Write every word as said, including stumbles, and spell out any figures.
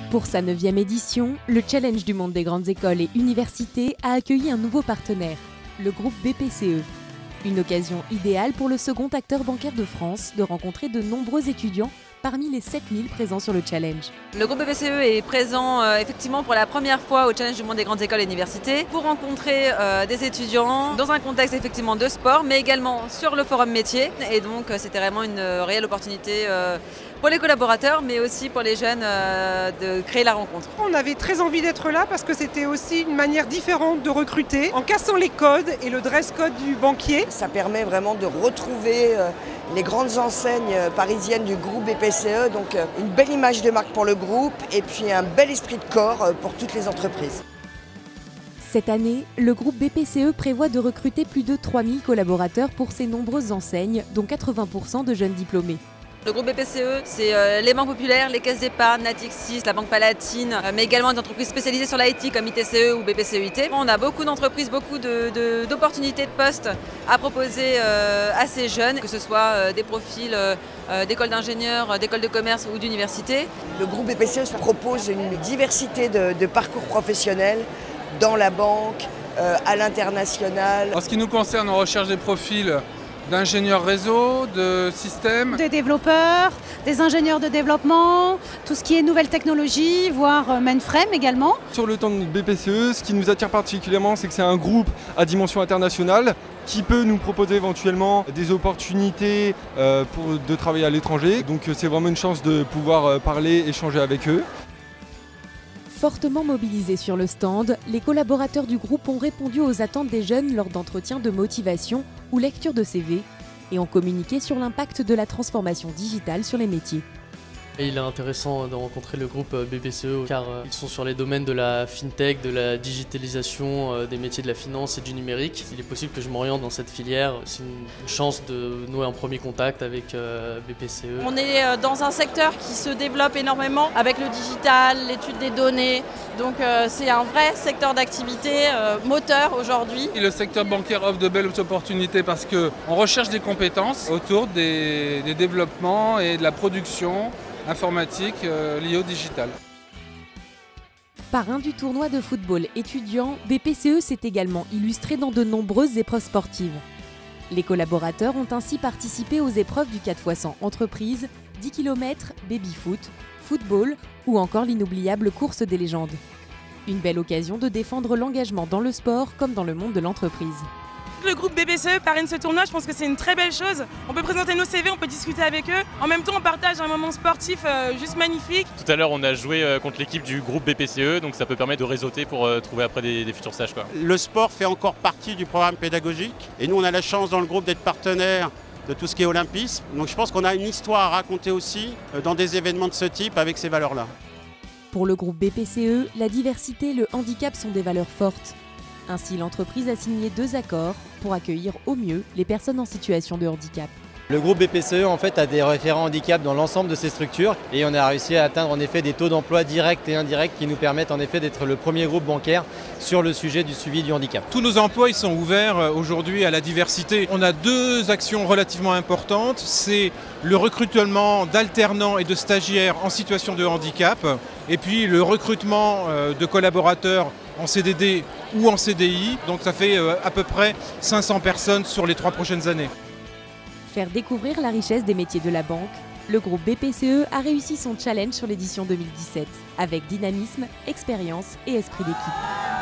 Pour sa neuvième édition, le Challenge du monde des grandes écoles et universités a accueilli un nouveau partenaire, le groupe B P C E. Une occasion idéale pour le second acteur bancaire de France de rencontrer de nombreux étudiants parmi les sept mille présents sur le challenge. Le groupe B P C E est présent euh, effectivement pour la première fois au Challenge du monde des grandes écoles et universités pour rencontrer euh, des étudiants dans un contexte effectivement de sport, mais également sur le forum métier. Et donc euh, c'était vraiment une euh, réelle opportunité euh, pour les collaborateurs, mais aussi pour les jeunes euh, de créer la rencontre. On avait très envie d'être là parce que c'était aussi une manière différente de recruter en cassant les codes et le dress code du banquier. Ça permet vraiment de retrouver euh, les grandes enseignes parisiennes du groupe B P C E, donc euh, une belle image de marque pour le groupe et puis un bel esprit de corps euh, pour toutes les entreprises. Cette année, le groupe B P C E prévoit de recruter plus de trois mille collaborateurs pour ses nombreuses enseignes, dont quatre-vingts pour cent de jeunes diplômés. Le groupe B P C E, c'est euh, les banques populaires, les caisses d'épargne, Natixis, la Banque Palatine, euh, mais également des entreprises spécialisées sur l'I T comme I T C E ou B P C E I T. On a beaucoup d'entreprises, beaucoup de, de, d'opportunités de postes à proposer euh, à ces jeunes, que ce soit euh, des profils euh, d'écoles d'ingénieurs, d'écoles de commerce ou d'université. Le groupe B P C E propose une diversité de, de parcours professionnels dans la banque, euh, à l'international. En ce qui nous concerne, on recherche des profils d'ingénieurs réseau, de systèmes. Des développeurs, des ingénieurs de développement, tout ce qui est nouvelles technologies, voire mainframe également. Sur le temps de B P C E, ce qui nous attire particulièrement, c'est que c'est un groupe à dimension internationale qui peut nous proposer éventuellement des opportunités euh, pour, de travailler à l'étranger. Donc c'est vraiment une chance de pouvoir parler, échanger avec eux. Fortement mobilisés sur le stand, les collaborateurs du groupe ont répondu aux attentes des jeunes lors d'entretiens de motivation ou lecture de C V et ont communiqué sur l'impact de la transformation digitale sur les métiers. Et il est intéressant de rencontrer le groupe B P C E car ils sont sur les domaines de la fintech, de la digitalisation, des métiers de la finance et du numérique. Il est possible que je m'oriente dans cette filière. C'est une chance de nouer un premier contact avec B P C E. On est dans un secteur qui se développe énormément avec le digital, l'étude des données. Donc c'est un vrai secteur d'activité moteur aujourd'hui. Le secteur bancaire offre de belles opportunités parce qu'on recherche des compétences autour des, des développements et de la production informatique euh, liée au digital. Parrain du tournoi de football étudiant, B P C E s'est également illustré dans de nombreuses épreuves sportives. Les collaborateurs ont ainsi participé aux épreuves du quatre fois cent entreprises, dix kilomètres, baby-foot, football ou encore l'inoubliable course des légendes. Une belle occasion de défendre l'engagement dans le sport comme dans le monde de l'entreprise. Le groupe B P C E parraine ce tournoi, je pense que c'est une très belle chose. On peut présenter nos C V, on peut discuter avec eux. En même temps, on partage un moment sportif euh, juste magnifique. Tout à l'heure, on a joué euh, contre l'équipe du groupe B P C E, donc ça peut permettre de réseauter pour euh, trouver après des, des futurs stages, quoi. Le sport fait encore partie du programme pédagogique et nous, on a la chance dans le groupe d'être partenaire de tout ce qui est olympisme. Donc je pense qu'on a une histoire à raconter aussi euh, dans des événements de ce type avec ces valeurs-là. Pour le groupe B P C E, la diversité et le handicap sont des valeurs fortes. Ainsi, l'entreprise a signé deux accords pour accueillir au mieux les personnes en situation de handicap. Le groupe B P C E en fait, a des référents handicap dans l'ensemble de ses structures et on a réussi à atteindre en effet des taux d'emploi directs et indirects qui nous permettent en effet d'être le premier groupe bancaire sur le sujet du suivi du handicap. Tous nos emplois ils sont ouverts aujourd'hui à la diversité. On a deux actions relativement importantes, c'est le recrutement d'alternants et de stagiaires en situation de handicap et puis le recrutement de collaborateurs en C D D ou en C D I, donc ça fait à peu près cinq cents personnes sur les trois prochaines années. Faire découvrir la richesse des métiers de la banque, le groupe B P C E a réussi son challenge sur l'édition deux mille dix-sept, avec dynamisme, expérience et esprit d'équipe.